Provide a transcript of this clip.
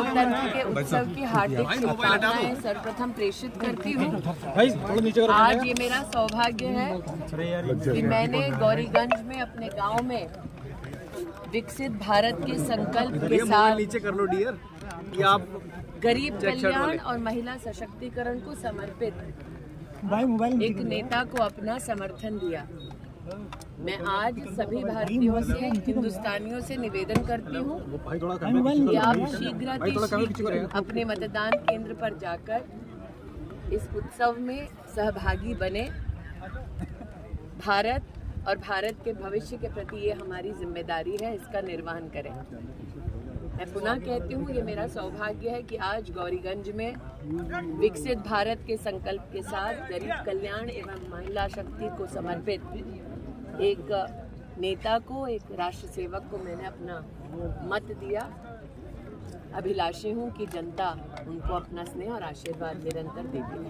गणतंत्र के उत्सव की हार्दिक शुभकामनाएं सर्वप्रथम प्रेषित करती हूँ। आज ये मेरा सौभाग्य है कि मैंने गौरीगंज में अपने गांव में विकसित भारत के संकल्प के साथ गरीब कल्याण और महिला सशक्तिकरण को समर्पित एक नेता को अपना समर्थन दिया। मैं आज सभी भारतीयों से, हिंदुस्तानियों से निवेदन करती हूँ कि आप शीघ्र अपने मतदान केंद्र पर जाकर इस उत्सव में सहभागी बने। भारत और भारत के भविष्य के प्रति ये हमारी जिम्मेदारी है, इसका निर्वहन करें। मैं पुनः कहती हूँ, ये मेरा सौभाग्य है कि आज गौरीगंज में विकसित भारत के संकल्प के साथ गरीब कल्याण एवं महिला शक्ति को समर्पित एक नेता को, एक राष्ट्र सेवक को मैंने अपना मत दिया। अभिलाषी हूँ कि जनता उनको अपना स्नेह और आशीर्वाद निरंतर देती है।